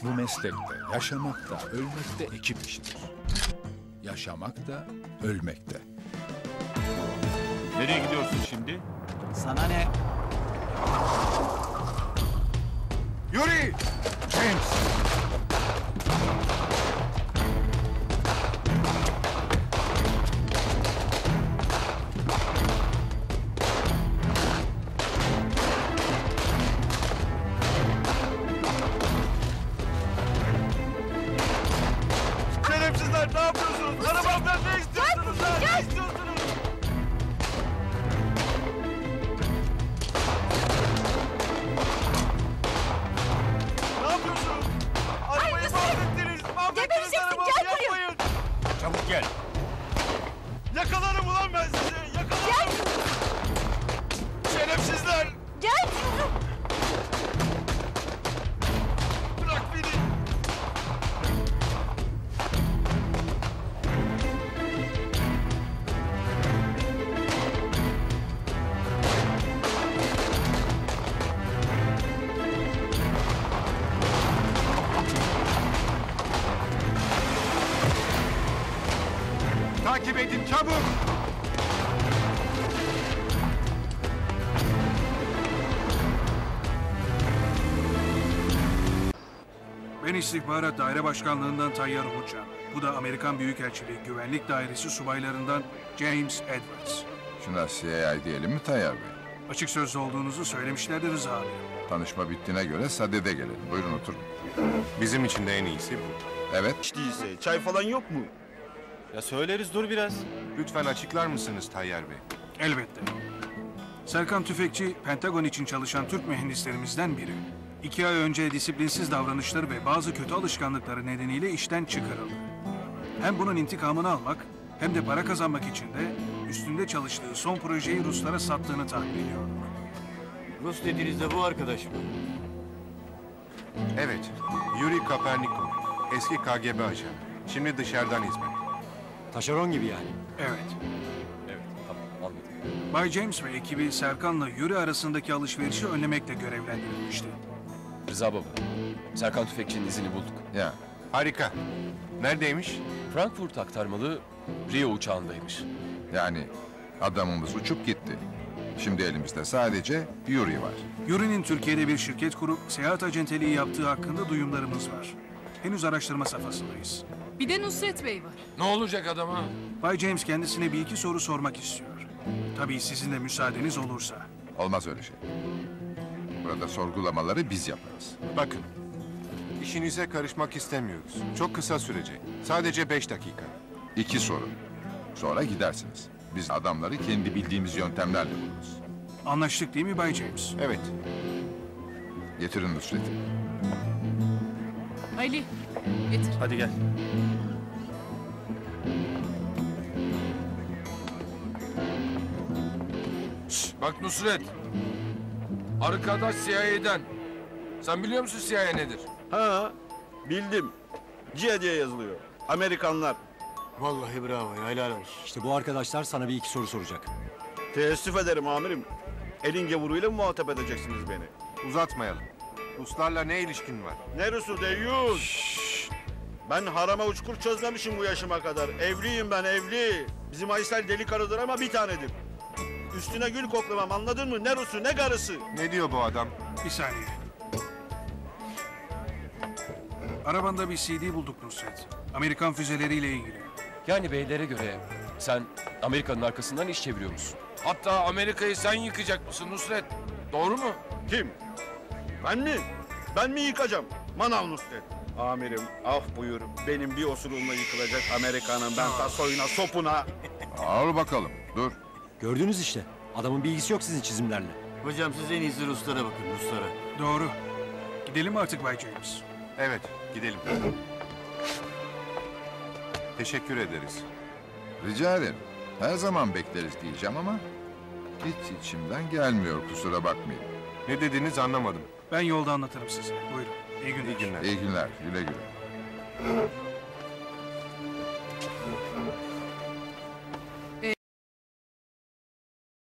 Bu meslekte yaşamak da ölmek de ekip işidir. Yaşamak da ölmek de. Nereye gidiyorsun şimdi? Sana ne? Yuri! James! Şerefsizler ne yapıyorsunuz? Arabamdan ne istiyorsunuz lan? Ne istiyorsunuz? Ne yapıyorsunuz? Arabayı mahvettiniz. Mahvettiniz arabamı, yapmayın. Çabuk gel. Yakalarım ulan ben sizi. Yakalarım. Şerefsizler. Gel! Bırak beni. Takip edin çabuk. Ben İstihbarat Daire Başkanlığından Tayyar Umutcan. Bu da Amerikan Büyükelçiliği Güvenlik Dairesi subaylarından James Edwards. Şuna CIA diyelim mi Tayyar Bey? Açık sözlü olduğunuzu söylemişlerdi Rıza abi. Tanışma bittiğine göre sadede gelelim. Buyurun oturun. Bizim için de en iyisi bu. Evet, Hiç değilse çay falan yok mu? Ya söyleriz dur biraz. Lütfen açıklar mısınız Tayyar Bey? Elbette. Serkan Tüfekçi, Pentagon için çalışan Türk mühendislerimizden biri. 2 ay önce disiplinsiz davranışları ve bazı kötü alışkanlıkları nedeniyle işten çıkarıldı. Hem bunun intikamını almak hem de para kazanmak için de üstünde çalıştığı son projeyi Ruslara sattığını tahmin ediyorduk. Rus dediğinizde bu arkadaş mı? Evet, Yuri Kapernikov. Eski KGB ajanı. Şimdi dışarıdan hizmet. Taşeron gibi yani. Evet. Evet, tamam anladım. Bay James ve ekibi Serkan'la Yuri arasındaki alışverişi önlemekle görevlendirilmişti. Rıza baba, Serkan Tüfekçi'nin izini bulduk. ya Harika. Neredeymiş? Frankfurt aktarmalı Rio uçağındaymış. yani adamımız uçup gitti. Şimdi elimizde sadece Yuri var. Yuri'nin Türkiye'de bir şirket kurup seyahat acenteliği yaptığı hakkında duyumlarımız var. Henüz araştırma safhasındayız. Bir de Nusret Bey var. Ne olacak adama? Bay James kendisine bir iki soru sormak istiyor. Tabii sizin de müsaadeniz olursa. Olmaz öyle şey. Burada sorgulamaları biz yaparız. Bakın. İşinize karışmak istemiyoruz. Çok kısa sürecek. Sadece 5 dakika. 2 soru. Sonra gidersiniz. Biz adamları kendi bildiğimiz yöntemlerle buluruz. Anlaştık değil mi Bay James? Evet. Getirin Nusret'i. Ali, getir. Hadi gel. Bak Nusret. Arkadaş CIA'den. Sen biliyor musun CIA nedir? Ha, bildim. CIA diye yazılıyor. Amerikanlar. Vallahi bravo ya, helal olsun. İşte bu arkadaşlar sana bir iki soru soracak. Teessüf ederim amirim. Elin gavuruyla mı muhatap edeceksiniz beni? Uzatmayalım. Ruslarla ne ilişkin var? Ne Rusu deyyus? Ben harama uçkur çözmemişim bu yaşıma kadar. Evliyim ben, evli. Bizim Aysel deli karıdır ama bir tanedir. Üstüne gül koklamam, anladın mı? Ne Rusu ne karısı. Ne diyor bu adam? Bir saniye. Arabanda bir CD bulduk Nusret. Amerikan füzeleriyle ilgili. Yani beylere göre sen Amerika'nın arkasından iş çeviriyor musun? Hatta Amerika'yı sen yıkacak mısın Nusret? Doğru mu? Kim? Ben mi? Ben mi yıkacağım? Manav Nusret. Amirim af buyur. Benim bir osurumla yıkılacak Amerika'nın ben ta soyuna sopuna. Al bakalım, dur. Gördünüz işte. Adamın bilgisi yok sizin çizimlerle. Hocam siz en iyisi Ruslara bakın, Ruslara. Doğru. Gidelim mi artık Bay James? Evet, gidelim. Teşekkür ederiz. Rica ederim. Her zaman bekleriz diyeceğim ama hiç içimden gelmiyor, kusura bakmayın. Ne dediğinizi anlamadım. Ben yolda anlatırım size. Buyurun. İyi günler. İyi günler. İyi günler, güle güle.